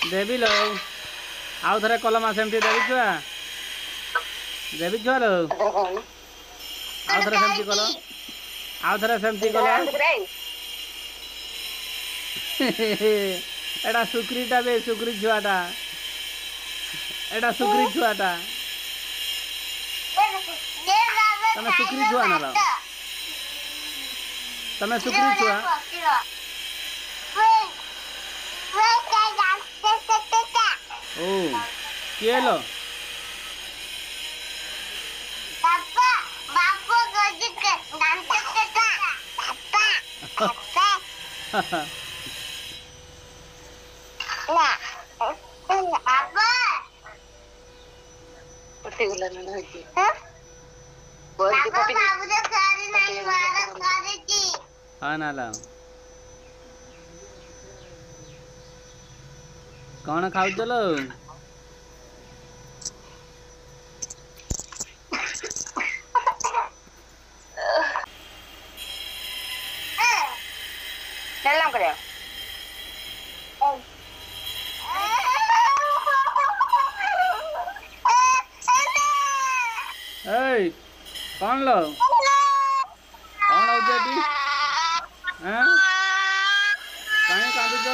देवी लो आउ थे कलमा सेमती देवी छुआ लो आउ थे सेमती कल आउ थे सेमती कल एटा सुक्रीटा बे सुक्री छुआटा एटा सुक्री छुआटा तमे सुक्री छुआ ना लो तमे सुक्री छुआ ओ किए लो पापा बापू गोजी के डांस करता पापा पापा ना पापा पट्टी गुला ना होती हां बोलती पट्टी बाबू ने सारी नहीं मारा सारी की हां ना ला कौन खाऊ चलो चलना करो ए कौन लो कौन हो जेटी हैं काहे कांदु तो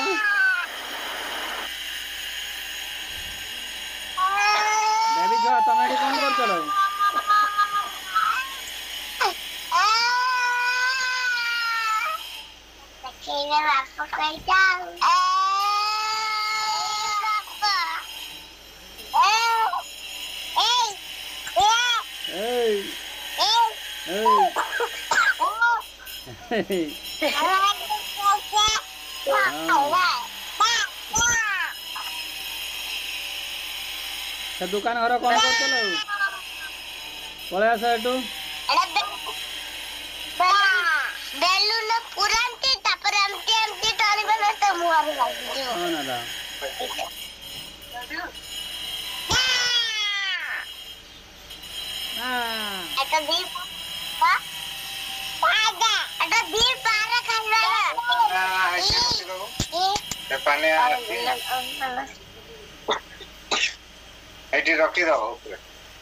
बेबी छुआ तमे एठी कौन कर चलो बच्चे बापू कह जाओ दुकान घर कौन कर चलो पळे आस एटू बेलून पुरांती तापर एमटी टाणी बना तो मुआर लागी हां ना दा এটা দি পা পাদা এটা দি পারা খাইবা ते पानी एटी रखी दो ऊपर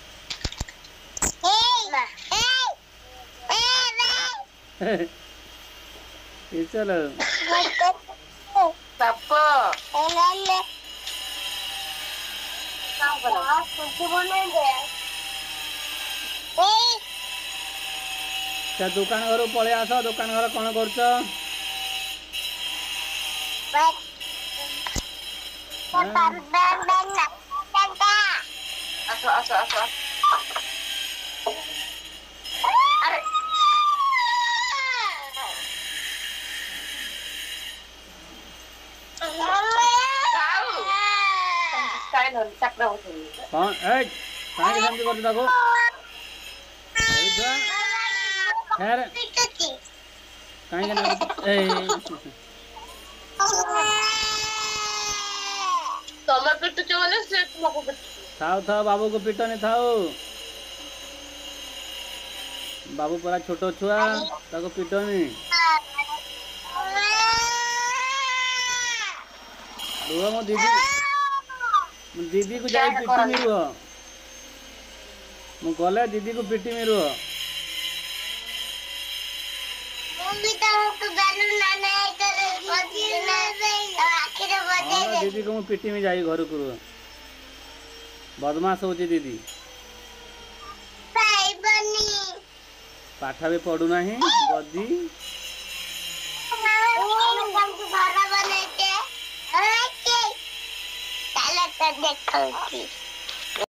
ये चलो पापा एलाले काम करो कुछ बोले दे से दुकान घर पळे आस दुकान घर कौन करछ आसो आसो आसो अरे कौन ए काहे समझ कर देखो खैर काहे के ए तमे पिट चले से तुमको पिट थाओ बाबू को पिटो नहीं थाओ बाबू पूरा छोटो छुआ ताको पिटो नहीं रुह मो दीदी को जाई पिटी में रुह मु गले दीदी को पिटी में रुह मम्मी तो बेलून ना नहीं करे बजी ना नहीं आखिर बजे दीदी को मु पिटी में जाई घर को बदमाश होची दीदी भाई बनी पाठ भी पढ़ू नहीं गदी घर बनाते चलो तो देखो